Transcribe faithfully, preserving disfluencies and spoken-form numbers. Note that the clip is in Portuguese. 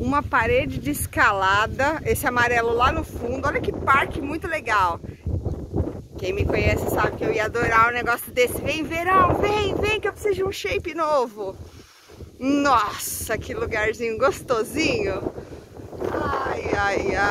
uma parede de escalada, esse amarelo lá no fundo. Olha que parque muito legal. Quem me conhece sabe que eu ia adorar um negócio desse. Vem verão, vem, vem que eu preciso de um shape novo. Nossa, que lugarzinho gostosinho. Ai, ai, ai.